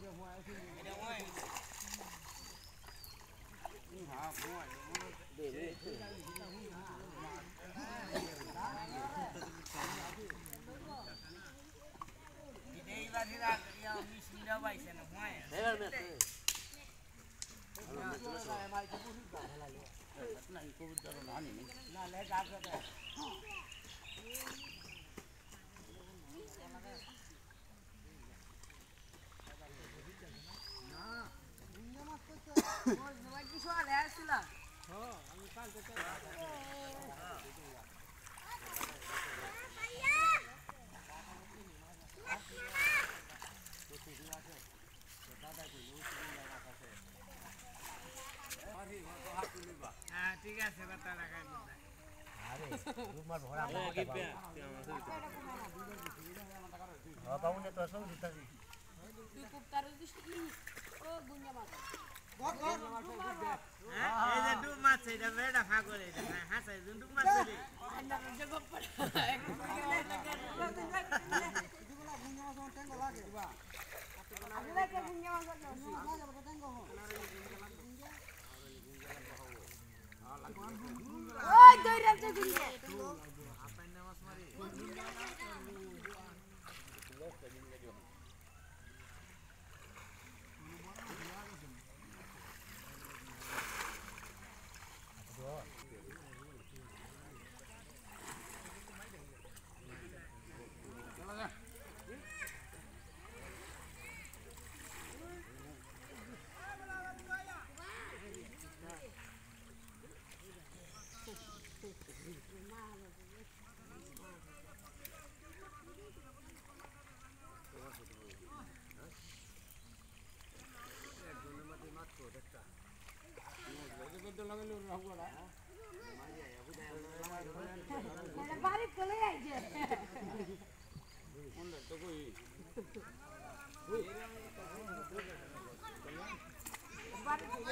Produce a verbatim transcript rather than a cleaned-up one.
ঠিক আছে কথা লাগাই আরে রুমার ভরা কি পে হ্যাঁ বাবুনে তো সব দিতাছি তুই কুপ্তার দিস কি ও গুঞ্জা মাছ হ্যাঁ এই যে ডুব মাছ এটা বেড়া ফাগল এটা হাসাই ডুব মাছ রে আন্না যে গপ্পা আগে লাগে গুঞ্জা মাছ না যাবে তো টেঙ্গো হ ওই দইরা যে গুঞ্জা আপন নামাজ মারি বাড়ি চলে আইছে কোনটা তো কই বাড়ি চলে